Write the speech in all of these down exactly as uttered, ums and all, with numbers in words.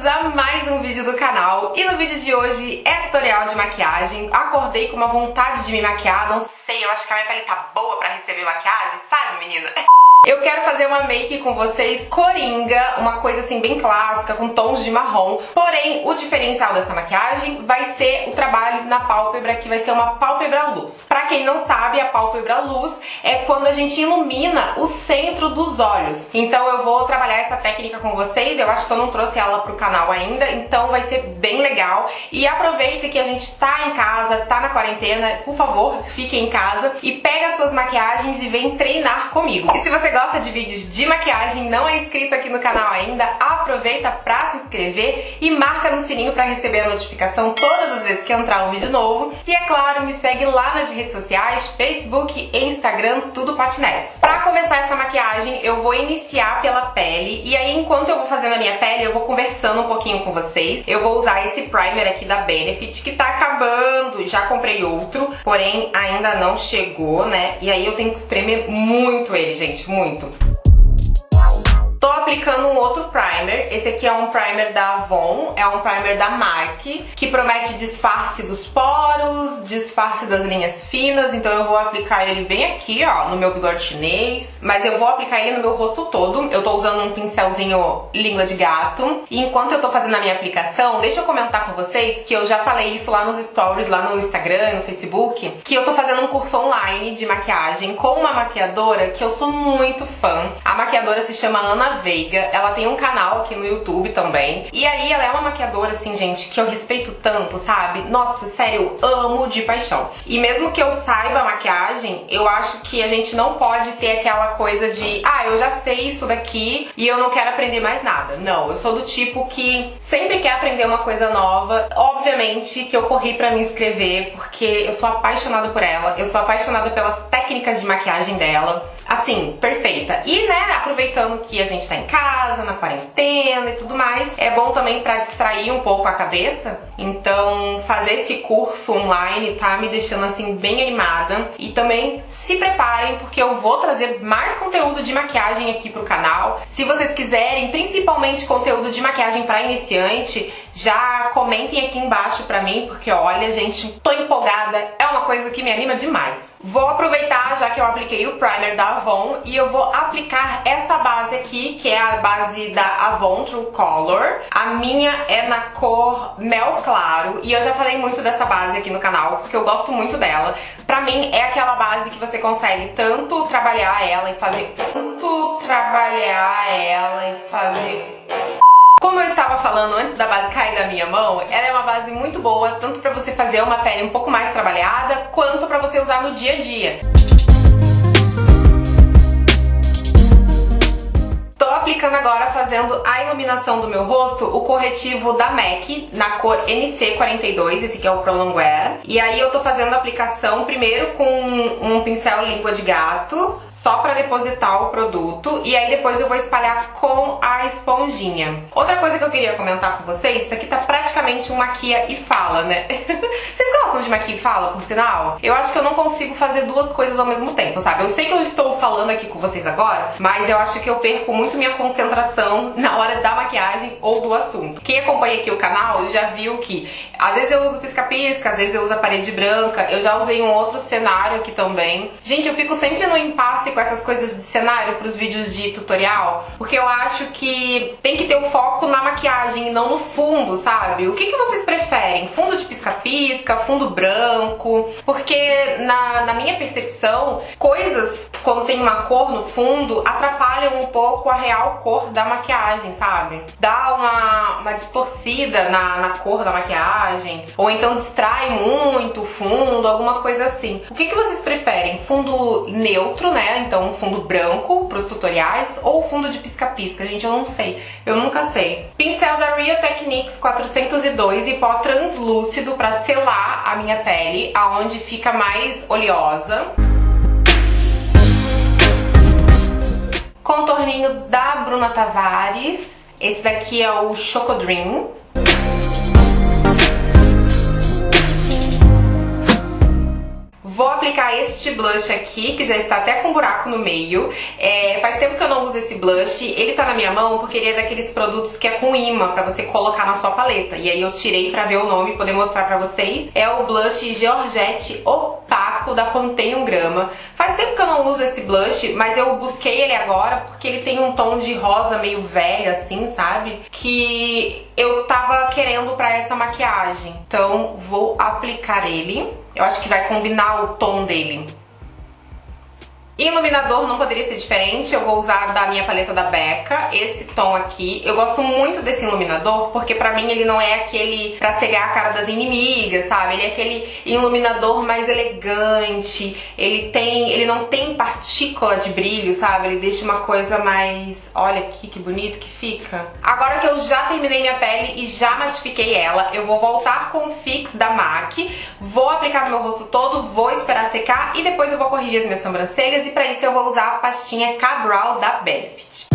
bem-vindos a mais um vídeo do canal. E no vídeo de hoje é tutorial de maquiagem. Acordei com uma vontade de me maquiar, não sei, eu acho que a minha pele tá boa pra receber maquiagem, sabe, menina? Eu quero fazer uma make com vocês coringa, uma coisa assim bem clássica, com tons de marrom. Porém, o diferencial dessa maquiagem vai ser o trabalho na pálpebra, que vai ser uma pálpebra luz. Pra quem não sabe, a pálpebra luz é quando a gente ilumina o centro dos olhos. Então eu vou trabalhar essa técnica com vocês, eu acho que eu não trouxe ela pro canal ainda, então vai ser bem legal. E aproveite que a gente tá em casa, tá na quarentena, por favor, fique em casa e pega as suas maquiagens e vem treinar comigo. E se você gosta de vídeos de maquiagem, não é inscrito aqui no canal ainda, aproveita pra se inscrever e marca no sininho pra receber a notificação todas as vezes que entrar um vídeo novo. E é claro, me segue lá nas redes sociais, Facebook e Instagram, tudo Patinetes. Pra começar essa maquiagem, eu vou iniciar pela pele, e aí enquanto eu vou fazendo a minha pele, eu vou conversando um pouquinho com vocês. Eu vou usar esse primer aqui da Benefit, que tá acabando, já comprei outro, porém ainda não chegou, né? E aí eu tenho que espremer muito ele, gente, muito. Muito. Tô aplicando um outro primer, esse aqui é um primer da Avon, é um primer da MAC, que promete disfarce dos poros, disfarce das linhas finas, então eu vou aplicar ele bem aqui, ó, no meu bigode chinês, mas eu vou aplicar ele no meu rosto todo. Eu tô usando um pincelzinho língua de gato, e enquanto eu tô fazendo a minha aplicação, deixa eu comentar com vocês que eu já falei isso lá nos stories, lá no Instagram, no Facebook, que eu tô fazendo um curso online de maquiagem com uma maquiadora que eu sou muito fã. A maquiadora se chama Ana Veiga, ela tem um canal aqui no YouTube também. E aí ela é uma maquiadora, assim, gente, que eu respeito tanto, sabe? Nossa, sério, eu amo de paixão. E mesmo que eu saiba maquiagem, eu acho que a gente não pode ter aquela coisa de ah, eu já sei isso daqui e eu não quero aprender mais nada. Não, eu sou do tipo que sempre quer aprender uma coisa nova. Obviamente que eu corri pra me inscrever, porque eu sou apaixonada por ela, eu sou apaixonada pelas técnicas de maquiagem dela. Assim, perfeita. E, né, aproveitando que a gente tá em casa, na quarentena e tudo mais, é bom também pra distrair um pouco a cabeça. Então, fazer esse curso online tá me deixando, assim, bem animada. E também se preparem, porque eu vou trazer mais conteúdo de maquiagem aqui pro canal. Se vocês quiserem, principalmente conteúdo de maquiagem pra iniciante, já comentem aqui embaixo pra mim, porque olha, gente, tô empolgada, é uma coisa que me anima demais. Vou aproveitar, já que eu apliquei o primer da Avon, e eu vou aplicar essa base aqui, que é a base da Avon True Color. A minha é na cor mel claro, e eu já falei muito dessa base aqui no canal, porque eu gosto muito dela. Pra mim, é aquela base que você consegue tanto trabalhar ela e fazer... Tanto trabalhar ela e fazer... Como eu estava falando antes da base cair da minha mão, ela é uma base muito boa, tanto pra você fazer uma pele um pouco mais trabalhada, quanto pra você usar no dia a dia. Tô aplicando agora, fazendo a iluminação do meu rosto, o corretivo da MAC, na cor N C quarenta e dois, esse aqui é o Pro Longwear. E aí eu tô fazendo a aplicação primeiro com um pincel língua de gato, só pra depositar o produto, e aí depois eu vou espalhar com a esponjinha. Outra coisa que eu queria comentar com vocês, isso aqui tá praticamente um maquia e fala, né? Vocês gostam de maquia e fala, por sinal? Eu acho que eu não consigo fazer duas coisas ao mesmo tempo, sabe? Eu sei que eu estou falando aqui com vocês agora, mas eu acho que eu perco muito minha concentração na hora da maquiagem ou do assunto. Quem acompanha aqui o canal já viu que às vezes eu uso pisca-pisca, às vezes eu uso a parede branca, eu já usei um outro cenário aqui também. Gente, eu fico sempre no impasse com essas coisas de cenário pros vídeos de tutorial, porque eu acho que tem que ter o foco na maquiagem e não no fundo, sabe? O que que vocês preferem? Fundo de pisca-pisca, fundo branco? Porque na, na minha percepção, coisas quando tem uma cor no fundo atrapalham um pouco a real cor da maquiagem, sabe? Dá uma, uma distorcida na, na cor da maquiagem, ou então distrai muito o fundo, alguma coisa assim. O que que vocês preferem? Fundo neutro, né? Então fundo branco pros tutoriais, ou fundo de pisca-pisca? Gente, eu não sei. Eu nunca sei. Pincel da Real Techniques quatrocentos e dois e pó translúcido pra selar a minha pele, aonde fica mais oleosa. Contorninho da Bruna Tavares. Esse daqui é o Choco Dream. Vou aplicar este blush aqui, que já está até com um buraco no meio. É, faz tempo que eu não uso esse blush. Ele tá na minha mão porque ele é daqueles produtos que é com imã, pra você colocar na sua paleta. E aí eu tirei pra ver o nome e poder mostrar pra vocês. É o blush Georgette Opaco da Contém um Grama. Faz tempo que eu não uso esse blush, mas eu busquei ele agora porque ele tem um tom de rosa meio velho, assim, sabe? Que eu tava querendo pra essa maquiagem. Então vou aplicar ele. Eu acho que vai combinar o tom dele. Iluminador não poderia ser diferente, eu vou usar da minha paleta da Becca, esse tom aqui. Eu gosto muito desse iluminador porque pra mim ele não é aquele pra cegar a cara das inimigas, sabe? Ele é aquele iluminador mais elegante, ele tem, ele não tem partícula de brilho, sabe? Ele deixa uma coisa mais... Olha aqui que bonito que fica. Agora que eu já terminei minha pele e já matifiquei ela, eu vou voltar com o Fix da MAC, vou aplicar no meu rosto todo, vou esperar secar e depois eu vou corrigir as minhas sobrancelhas. E pra isso eu vou usar a pastinha K-Brow da Benefit.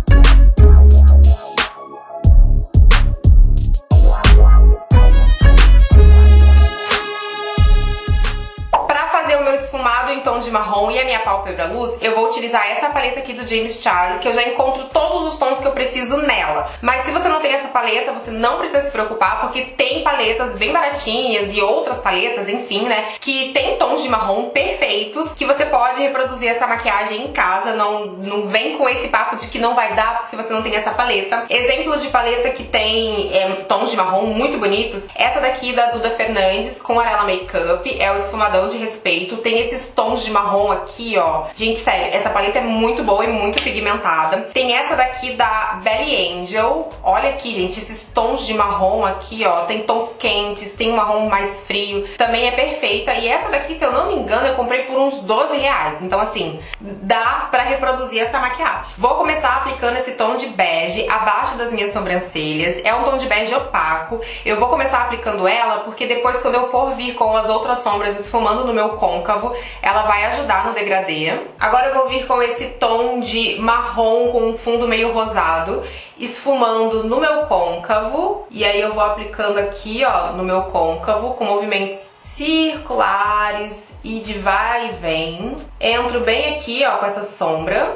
O meu esfumado em tom de marrom e a minha pálpebra luz, eu vou utilizar essa paleta aqui do James Charlie, que eu já encontro todos os tons que eu preciso nela. Mas se você não tem essa paleta, você não precisa se preocupar, porque tem paletas bem baratinhas e outras paletas, enfim, né, que tem tons de marrom perfeitos, que você pode reproduzir essa maquiagem em casa. Não, não vem com esse papo de que não vai dar porque você não tem essa paleta. Exemplo de paleta que tem é, tons de marrom muito bonitos, essa daqui da Duda Fernandes com Arela Makeup, é o esfumadão de respeito. Tem esses tons de marrom aqui, ó. Gente, sério, essa paleta é muito boa e muito pigmentada. Tem essa daqui da Belly Angel. Olha aqui, gente, esses tons de marrom aqui, ó. Tem tons quentes, tem um marrom mais frio. Também é perfeita. E essa daqui, se eu não me engano, eu comprei por uns doze reais. Então, assim, dá pra reproduzir essa maquiagem. Vou começar aplicando esse tom de bege abaixo das minhas sobrancelhas. É um tom de bege opaco. Eu vou começar aplicando ela porque depois, quando eu for vir com as outras sombras esfumando no meu côncavo, ela vai ajudar no degradê. Agora eu vou vir com esse tom de marrom com um fundo meio rosado, esfumando no meu côncavo. E aí eu vou aplicando aqui, ó, no meu côncavo, com movimentos circulares e de vai e vem. Entro bem aqui, ó, com essa sombra.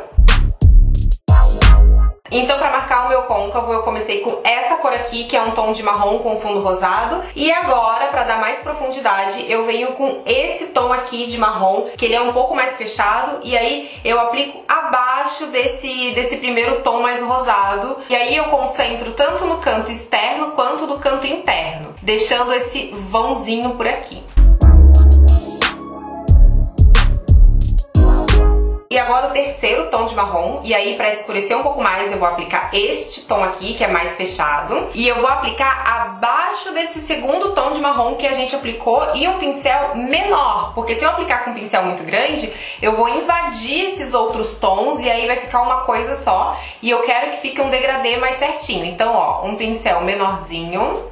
Então, pra marcar o meu côncavo, eu comecei com essa cor aqui, que é um tom de marrom com fundo rosado. E agora, pra dar mais profundidade, eu venho com esse tom aqui de marrom, que ele é um pouco mais fechado. E aí, eu aplico abaixo desse, desse primeiro tom mais rosado. E aí, eu concentro tanto no canto externo, quanto no canto interno, deixando esse vãozinho por aqui. E agora o terceiro tom de marrom, e aí pra escurecer um pouco mais eu vou aplicar este tom aqui, que é mais fechado. E eu vou aplicar abaixo desse segundo tom de marrom que a gente aplicou e um pincel menor, porque se eu aplicar com um pincel muito grande, eu vou invadir esses outros tons e aí vai ficar uma coisa só. E eu quero que fique um degradê mais certinho. Então, ó, um pincel menorzinho.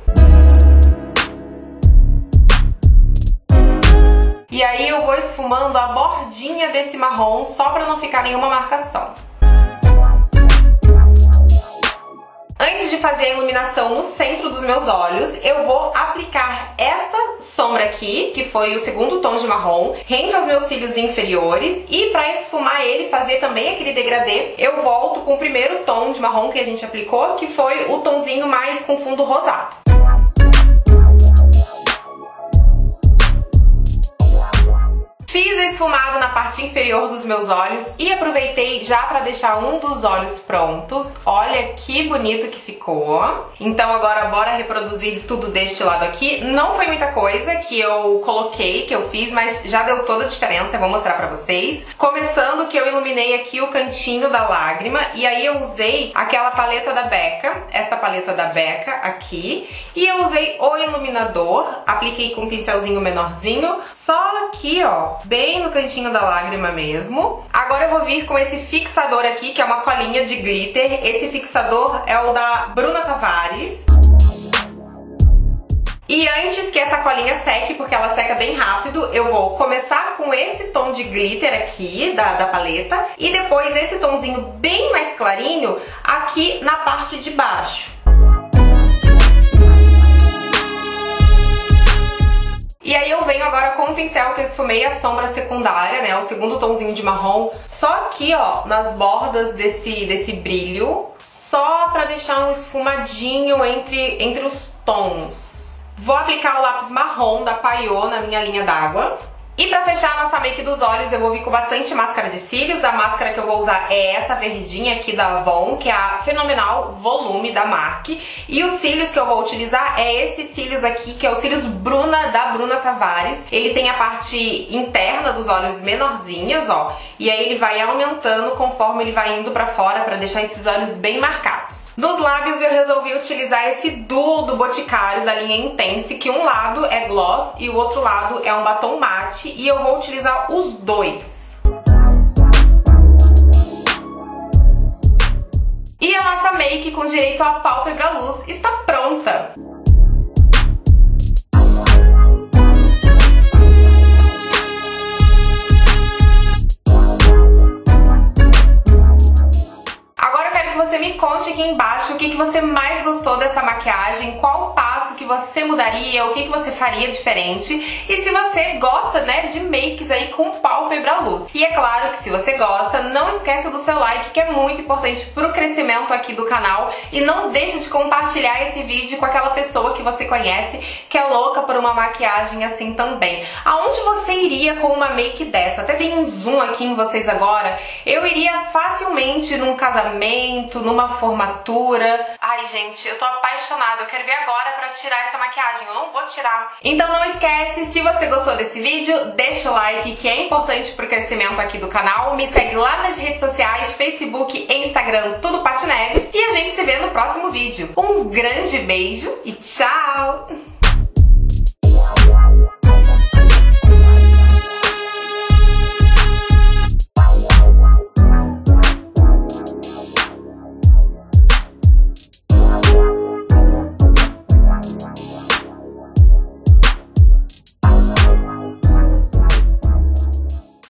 E aí eu vou esfumando a bordinha desse marrom só pra não ficar nenhuma marcação. Antes de fazer a iluminação no centro dos meus olhos, eu vou aplicar esta sombra aqui, que foi o segundo tom de marrom, rente aos meus cílios inferiores. E pra esfumar ele, fazer também aquele degradê, eu volto com o primeiro tom de marrom que a gente aplicou, que foi o tomzinho mais com fundo rosado. Fiz a esfumado na parte inferior dos meus olhos e aproveitei já para deixar um dos olhos prontos. Olha que bonito que ficou. Então agora bora reproduzir tudo deste lado aqui. Não foi muita coisa que eu coloquei, que eu fiz, mas já deu toda a diferença, eu vou mostrar pra vocês. Começando que eu iluminei aqui o cantinho da lágrima e aí eu usei aquela paleta da Becca, esta paleta da Becca aqui, e eu usei o iluminador, apliquei com um pincelzinho menorzinho, só aqui, ó, bem no cantinho da lágrima mesmo. Agora eu vou vir com esse fixador aqui, que é uma colinha de glitter. Esse fixador é o da Bruna Tavares. E antes que essa colinha seque, porque ela seca bem rápido, eu vou começar com esse tom de glitter aqui da, da paleta e depois esse tomzinho bem mais clarinho aqui na parte de baixo. E aí eu venho agora com o pincel que eu esfumei a sombra secundária, né, o segundo tomzinho de marrom, só aqui, ó, nas bordas desse, desse brilho, só pra deixar um esfumadinho entre, entre os tons. Vou aplicar o lápis marrom da Payot na minha linha d'água. E pra fechar a nossa make dos olhos, eu vou vir com bastante máscara de cílios. A máscara que eu vou usar é essa verdinha aqui da Avon, que é a Fenomenal Volume da MAC. E os cílios que eu vou utilizar é esse cílios aqui, que é o cílios Bruna, da Bruna Tavares. Ele tem a parte interna dos olhos menorzinhas, ó. E aí ele vai aumentando conforme ele vai indo pra fora, pra deixar esses olhos bem marcados. Nos lábios eu resolvi utilizar esse duo do Boticário, da linha Intense, que um lado é gloss e o outro lado é um batom mate. E eu vou utilizar os dois. E a nossa make com direito à pálpebra luz está pronta! Você me conte aqui embaixo o que, que você mais gostou dessa maquiagem, qual passo que você mudaria, o que, que você faria diferente, e se você gosta, né, de makes aí com pálpebra luz. E é claro que se você gosta, não esqueça do seu like, que é muito importante pro crescimento aqui do canal, e não deixe de compartilhar esse vídeo com aquela pessoa que você conhece, que é louca por uma maquiagem assim também. Aonde você iria com uma make dessa? Até tem um zoom aqui em vocês agora. Eu iria facilmente num casamento, numa formatura. Ai, gente, eu tô apaixonada. Eu quero ver agora pra tirar essa maquiagem. Eu não vou tirar. Então não esquece, se você gostou desse vídeo, deixa o like, que é importante pro crescimento aqui do canal. Me segue lá nas redes sociais, Facebook, Instagram, tudo Paty Neves. E a gente se vê no próximo vídeo. Um grande beijo e tchau!